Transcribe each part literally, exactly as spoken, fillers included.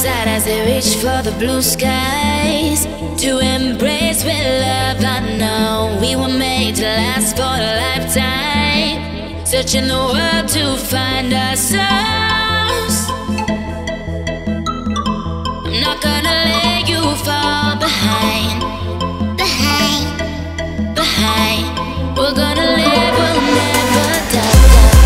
out as they reach for the blue skies, to embrace with love. I know we were made to last for a lifetime, searching the world to find ourselves. I'm not gonna let you fall behind, behind, behind. We're gonna live, we'll never die.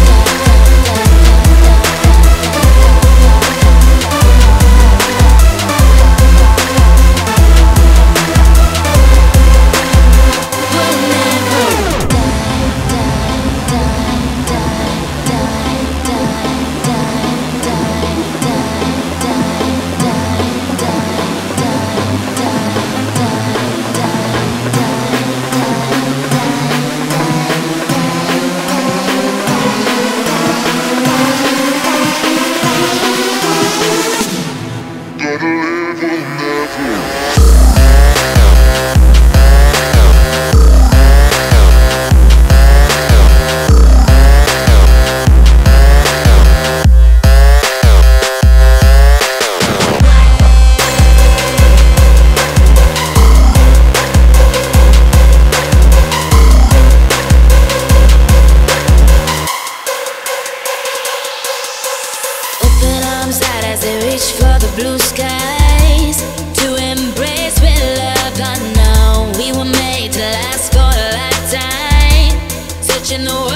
Out as they reach for the blue skies, to embrace with love. I know we were made to last for a lifetime, searching the world